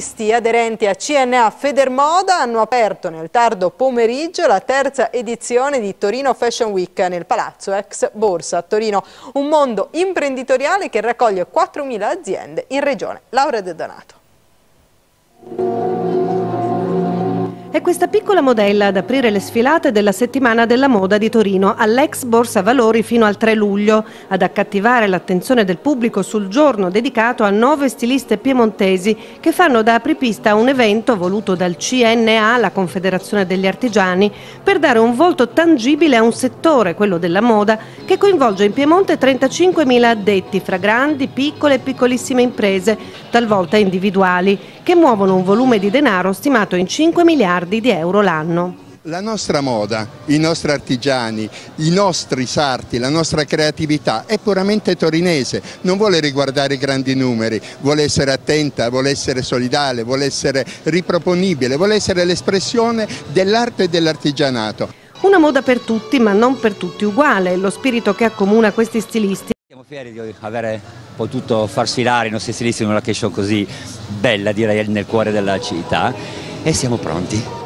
stilisti aderenti a CNA Federmoda hanno aperto nel tardo pomeriggio la terza edizione di Torino Fashion Week nel Palazzo ex Borsa a Torino, un mondo imprenditoriale che raccoglie 4.000 aziende in regione. Laura De Donato. È questa piccola modella ad aprire le sfilate della settimana della moda di Torino all'ex Borsa Valori fino al 3 luglio, ad accattivare l'attenzione del pubblico sul giorno dedicato a 9 stiliste piemontesi che fanno da apripista a un evento voluto dal CNA, la Confederazione degli Artigiani, per dare un volto tangibile a un settore, quello della moda, che coinvolge in Piemonte 35.000 addetti fra grandi, piccole e piccolissime imprese, talvolta individuali, che muovono un volume di denaro stimato in 5 miliardi di euro l'anno. La nostra moda, i nostri artigiani, i nostri sarti, la nostra creatività è puramente torinese, non vuole riguardare grandi numeri, vuole essere attenta, vuole essere solidale, vuole essere riproponibile, vuole essere l'espressione dell'arte e dell'artigianato. Una moda per tutti, ma non per tutti uguale, è lo spirito che accomuna questi stilisti. Siamo fieri di aver potuto far sfilare i nostri stilisti in una location così bella, direi, nel cuore della città, e siamo pronti.